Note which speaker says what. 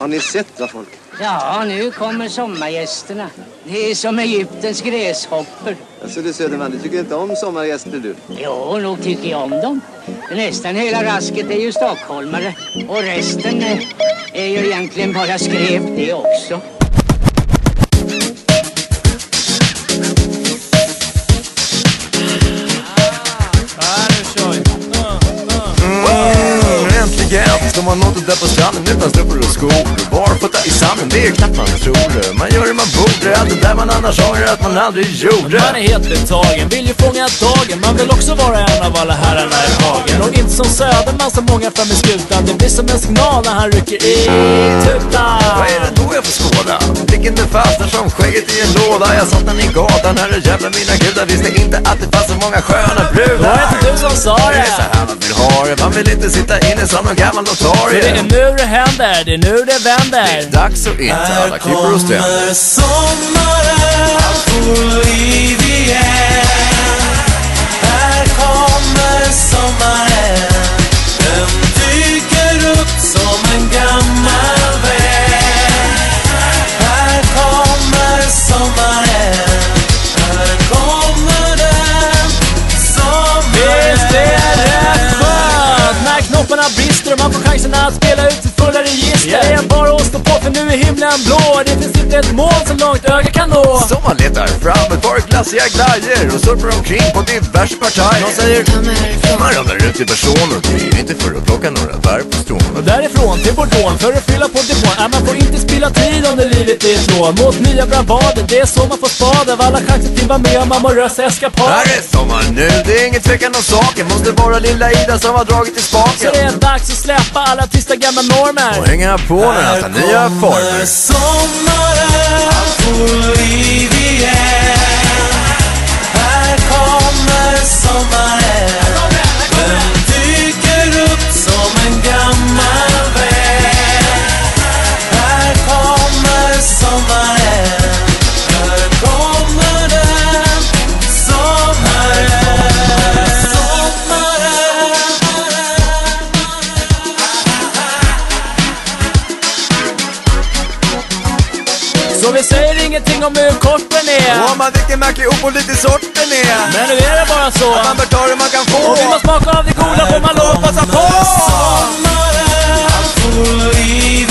Speaker 1: Har ni sett vad folk?
Speaker 2: Ja, nu kommer sommargästerna. Det är som Egyptens gräshoppor.
Speaker 1: Alltså du Söderman, du tycker inte om sommargäster du?
Speaker 2: Jo, nog tycker jag om dem. Nästan hela rasket är ju stockholmare. Och resten är ju egentligen bara skrev det också.
Speaker 3: Ska man nått det där på stranden utan strumpor och skor. Barfota i sanden, det är knappt man tror det. Man gör det man borde, allt det där man annars ångrar att man aldrig gjorde.
Speaker 4: Man är helt betagen, vill ju fånga dagen. Man vill också vara en av alla herrarna i hagen. Och inte som Söderman så många fram i skutan. Det blir som en signal när han rycker i tutan.
Speaker 3: Vad är det då jag får skåda? Blicken den fastnar som skägget i en låda. Jag satt den i gatan, här är jävla mina gudar. Visste inte att det fanns så många sköna brudar.
Speaker 4: Var det inte du som sa det?
Speaker 3: Det är så här man vill ha det. Man vill inte sitta inne som någon gammal notarie.
Speaker 4: För det är nu det händer, det är nu det vänder.
Speaker 3: Det är dags att inte alla klipper och stämmer.
Speaker 5: Här kommer sommaren, allt får liv igen. Här kommer sommaren, den dyker upp som en gammal vän. Här kommer sommaren, här kommer den sommaren.
Speaker 4: Visst är det skönt när knopparna brister och man får chansen att spela ut sitt fulla register. Det är bara att stå på för nu är himlen blå. Det finns inte ett mål som långt öga kan nå.
Speaker 3: Så man letar fram ett par glassiga glajer och surfar omkring på diverse partier. De säger man ramlar ut i personer. Det är inte för att plocka några bär på strån.
Speaker 4: Och därifrån till Bordeaux för att fylla på depån. Man får inte spilla tid under livet är ett lån. Mot nya bravader, det är så man får spad av alla chanser till vara med om amorösa eskapader.
Speaker 3: Här är sommar nu, det är inget tvekan om saken. Måste vara lilla Ida som har dragit i spaken.
Speaker 4: Så det är dags att släppa alla tysta gamla normer
Speaker 3: och hänga på när han tar nya former.
Speaker 5: Sommaren, allt får liv igen. Här kommer sommaren, den dyker upp som en gammal vän. Här kommer sommaren, här kommer den sommaren.
Speaker 4: Så vi säger ingenting om hur kort den är.
Speaker 3: Och om man dricker märklig upp och lite sorten är.
Speaker 4: Men nu är det bara så
Speaker 3: att man bör ta det man kan få.
Speaker 4: Och vill man smaka av det goda får man lov att passa på.
Speaker 5: Sommaren, allt får liv